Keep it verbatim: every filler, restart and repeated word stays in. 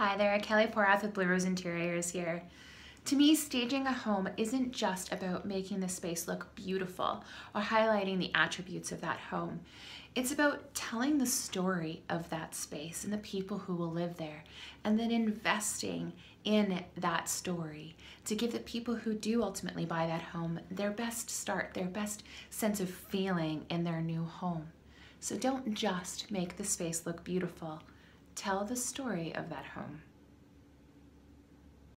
Hi there, Kelly Porath with Blue Rose Interiors here. To me, staging a home isn't just about making the space look beautiful or highlighting the attributes of that home. It's about telling the story of that space and the people who will live there, and then investing in that story to give the people who do ultimately buy that home their best start, their best sense of feeling in their new home. So don't just make the space look beautiful. Tell the story of that home.